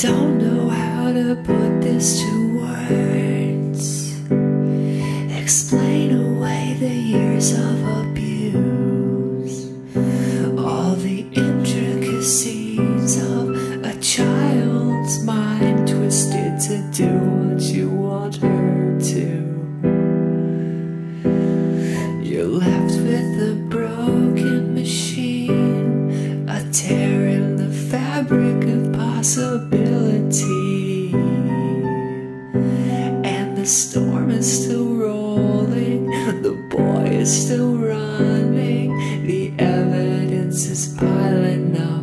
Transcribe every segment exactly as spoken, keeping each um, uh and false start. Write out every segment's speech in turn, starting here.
don't know how to put this to words, explain away the years of abuse, all the intricacies of a child's mind twisted to do what you want her to. You're left with a broken machine, a tear in the fabric of possibility, and the storm is still rolling, the boy is still running, the evidence is piling up.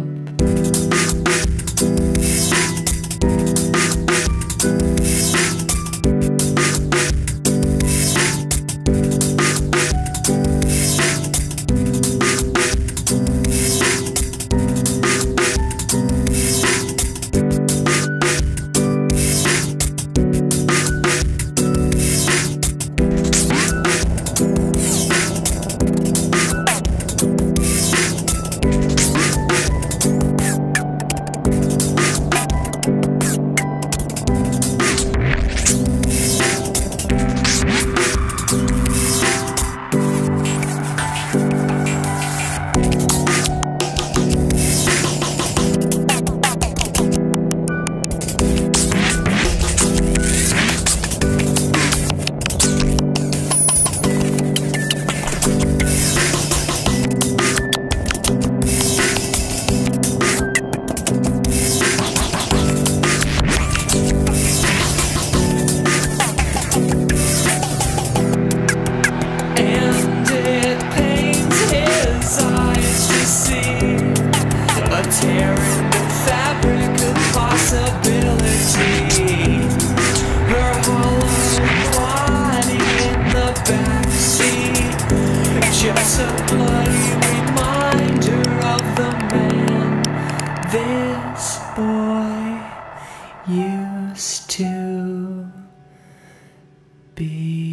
Tear in the fabric of possibility, her hollow body in the backseat, just a bloody reminder of the man this boy used to be.